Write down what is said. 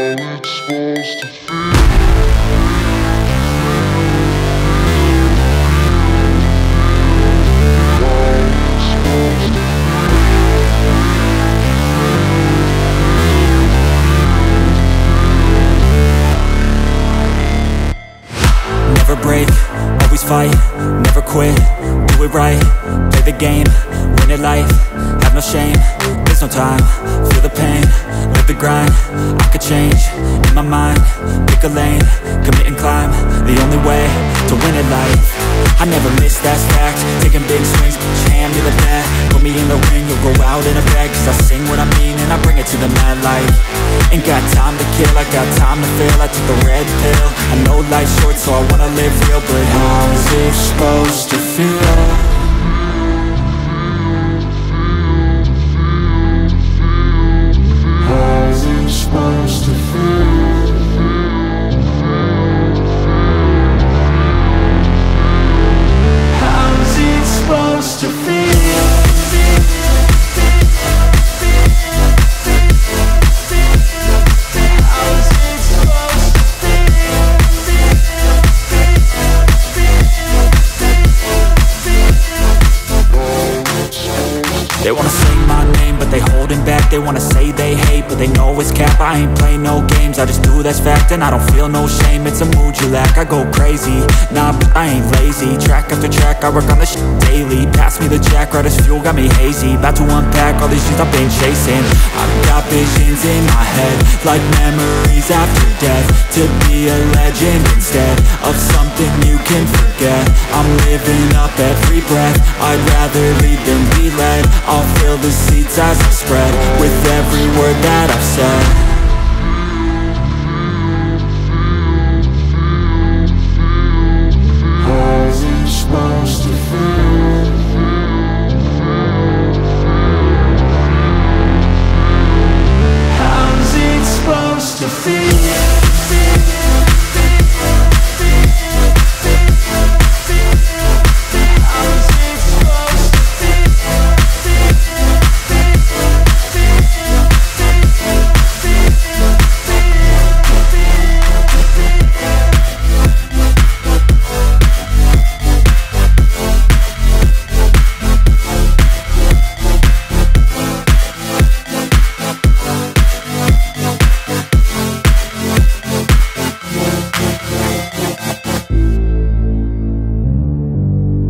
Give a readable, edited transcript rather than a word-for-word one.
it's supposed to feel. Never break, always fight, never quit, do it right, play the game, win it life, have no shame, there's no time, feel the pain, live the grind, I could change, in my mind, pick a lane, commit and climb, the only way to win it life. I never miss, that's fact, taking big swings, hand me the bat, put me in the ring, you'll go out in a bag, cause I sing what I mean and I bring it to the mad light. Ain't got time to kill, I got time to feel, I took the red pill, I know life's short so I wanna live real, but how's it supposed to feel? How's it supposed to feel? How's it supposed to feel? They wanna say my name, but they holding back. They wanna say they hate, but they know it's cap. I ain't play no games, I just do, that's fact. And I don't feel no shame, it's a mood you lack. I go crazy, nah, but I ain't lazy. Track after track, I work on this shit daily. Pass me the jack, right as fuel, got me hazy. About to unpack all these shit I've been chasing. I've got visions in my head, like memories after death. To be a legend instead of something you can forget. I'm living up every breath, I'd rather lead than be led. I'll fill the seats as I spread with every word that I've said.